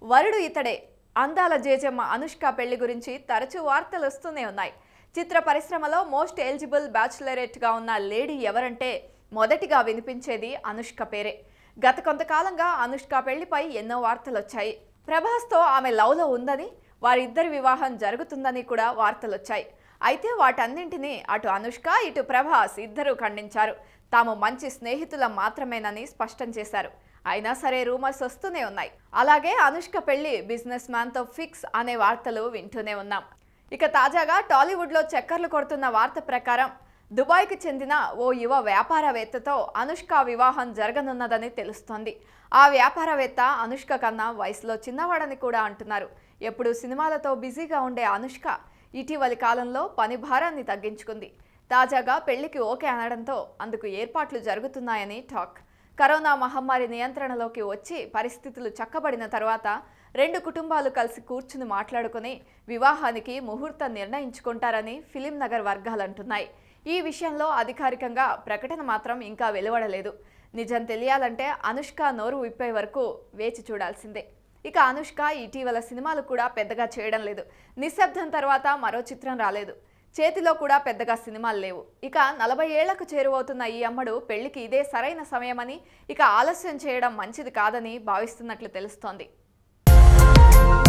వరుడు ఇతడే. అందాల జేజమ్మ అనుష్క పెళ్లి గురించి తరచూ వార్తలు వస్తూనే ఉన్నాయి. చిత్ర పరిశ్రమలో మోస్ట్ ఎలిజిబుల్ బ్యాచులరేట్గా ఉన్న లేడీ ఎవరంటే మొదటిగా వినిపించేది అనుష్క పేరే. గత కొంతకాలంగా అనుష్క పెళ్లిపై ఎన్నో వార్తలు వచ్చాయి. ప్రభాస్తో ఆమె లవ్లో ఉందని, వారిద్దరి వివాహం జరుగుతుందని కూడా వార్తలు వచ్చాయి. అయితే వాటన్నింటినీ అటు అనుష్క ఇటు ప్రభాస్ ఇద్దరూ ఖండించారు. తాము మంచి స్నేహితులం మాత్రమేనని స్పష్టం చేశారు. అయినా సరే రూమర్స్ వస్తూనే ఉన్నాయి. అలాగే అనుష్క పెళ్లి బిజినెస్ మ్యాన్తో ఫిక్స్ అనే వార్తలు వింటూనే ఉన్నాం. ఇక తాజాగా టాలీవుడ్లో చక్కర్లు కొడుతున్న వార్త ప్రకారం దుబాయ్కి చెందిన ఓ యువ వ్యాపారవేత్తతో అనుష్క వివాహం జరగనున్నదని తెలుస్తోంది. ఆ వ్యాపారవేత్త అనుష్క కన్నా వయసులో చిన్నవాడని కూడా అంటున్నారు. ఎప్పుడు సినిమాలతో బిజీగా ఉండే అనుష్క ఇటీవలి కాలంలో పని భారాన్ని తగ్గించుకుంది. తాజాగా పెళ్లికి ఓకే అనడంతో అందుకు ఏర్పాట్లు జరుగుతున్నాయని టాక్. కరోనా మహమ్మారి నియంత్రణలోకి వచ్చి పరిస్థితులు చక్కబడిన తర్వాత రెండు కుటుంబాలు కలిసి కూర్చుని మాట్లాడుకుని వివాహానికి ముహూర్తం నిర్ణయించుకుంటారని ఫిలిం నగర్ వర్గాలంటున్నాయి. ఈ విషయంలో అధికారికంగా ప్రకటన మాత్రం ఇంకా వెలువడలేదు. నిజం తెలియాలంటే అనుష్క నోరు విప్పే వరకు వేచి చూడాల్సిందే. ఇక అనుష్క ఇటీవల సినిమాలు కూడా పెద్దగా చేయడం లేదు. నిశ్శబ్దం తర్వాత మరో చిత్రం రాలేదు. చేతిలో కూడా పెద్దగా సినిమాలు లేవు. ఇక 40 ఏళ్లకు చేరువవుతున్న ఈ అమ్మడు పెళ్లికి ఇదే సరైన సమయమని, ఇక ఆలస్యం చేయడం మంచిది కాదని భావిస్తున్నట్లు తెలుస్తోంది.